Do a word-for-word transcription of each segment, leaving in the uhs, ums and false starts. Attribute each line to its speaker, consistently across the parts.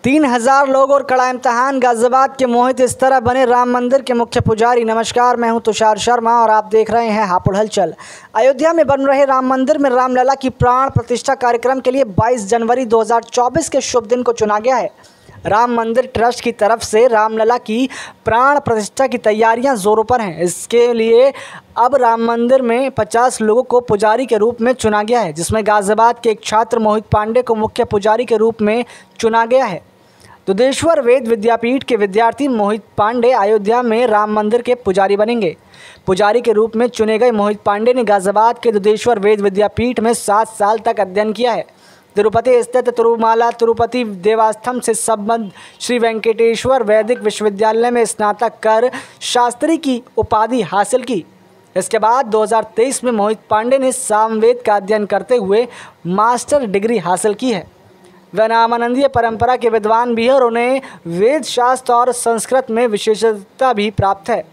Speaker 1: तीन हजार लोग और कड़ा इम्तहान। गाजियाबाद के मोहित इस तरह बने राम मंदिर के मुख्य पुजारी। नमस्कार, मैं हूं तुषार शर्मा और आप देख रहे हैं हापुड़ हलचल। अयोध्या में बन रहे राम मंदिर में रामलला की प्राण प्रतिष्ठा कार्यक्रम के लिए बाईस जनवरी दो हज़ार चौबीस के शुभ दिन को चुना गया है। राम मंदिर ट्रस्ट की तरफ से रामलला की प्राण प्रतिष्ठा की तैयारियां जोरों पर हैं। इसके लिए अब राम मंदिर में पचास लोगों को पुजारी के रूप में चुना गया है, जिसमें गाजियाबाद के एक छात्र मोहित पांडे को मुख्य पुजारी के रूप में चुना गया है। दुधेश्वर वेद विद्यापीठ के विद्यार्थी मोहित पांडे अयोध्या में राम मंदिर के पुजारी बनेंगे। पुजारी के रूप में चुने गए मोहित पांडे ने गाजियाबाद के दुधेश्वर वेद विद्यापीठ में सात साल तक अध्ययन किया है। तिरुपति स्थित तिरुमाला तिरुपति देवस्थानम से संबद्ध श्री वेंकटेश्वर वैदिक विश्वविद्यालय में स्नातक कर शास्त्री की उपाधि हासिल की। इसके बाद दो हज़ार तेईस में मोहित पांडे ने सामवेद का अध्ययन करते हुए मास्टर डिग्री हासिल की है। वह नामानंदीय परंपरा के विद्वान भी है और उन्हें वेद शास्त्र और संस्कृत में विशेषज्ञता भी प्राप्त है।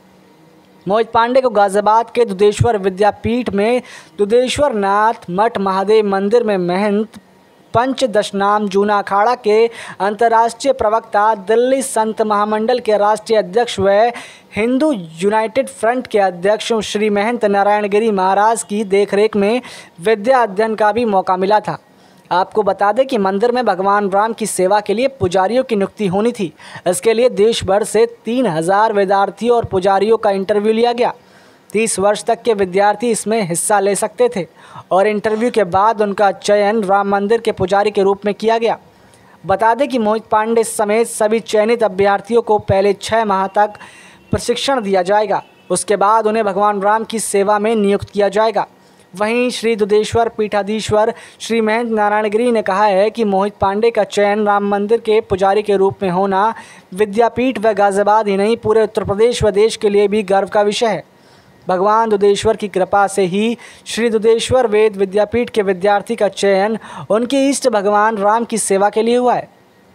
Speaker 1: मोहित पांडे को गाजियाबाद के दुधेश्वर विद्यापीठ में दुधेश्वर नाथ मठ महादेव मंदिर में महंत पंचदशनाम जूना अखाड़ा के अंतर्राष्ट्रीय प्रवक्ता, दिल्ली संत महामंडल के राष्ट्रीय अध्यक्ष व हिंदू यूनाइटेड फ्रंट के अध्यक्ष श्री महंत नारायणगिरी महाराज की देखरेख में विद्या अध्ययन का भी मौका मिला था। आपको बता दें कि मंदिर में भगवान राम की सेवा के लिए पुजारियों की नियुक्ति होनी थी। इसके लिए देश भर से तीन हजार विद्यार्थियों और पुजारियों का इंटरव्यू लिया गया। तीस वर्ष तक के विद्यार्थी इसमें हिस्सा ले सकते थे और इंटरव्यू के बाद उनका चयन राम मंदिर के पुजारी के रूप में किया गया। बता दें कि मोहित पांडे समेत सभी चयनित अभ्यर्थियों को पहले छः माह तक प्रशिक्षण दिया जाएगा। उसके बाद उन्हें भगवान राम की सेवा में नियुक्त किया जाएगा। वहीं श्री दुधेश्वर पीठाधीश्वर श्री महंत नारायणगिरी ने कहा है कि मोहित पांडे का चयन राम मंदिर के पुजारी के रूप में होना विद्यापीठ व गाजियाबाद ही नहीं पूरे उत्तर प्रदेश व देश के लिए भी गर्व का विषय है। भगवान दुधेश्वर की कृपा से ही श्री दुधेश्वर वेद विद्यापीठ के विद्यार्थी का चयन उनके इष्ट भगवान राम की सेवा के लिए हुआ है।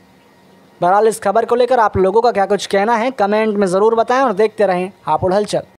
Speaker 1: बहरहाल इस खबर को लेकर आप लोगों का क्या कुछ कहना है, कमेंट में ज़रूर बताएं और देखते रहें हापुड़ हलचल।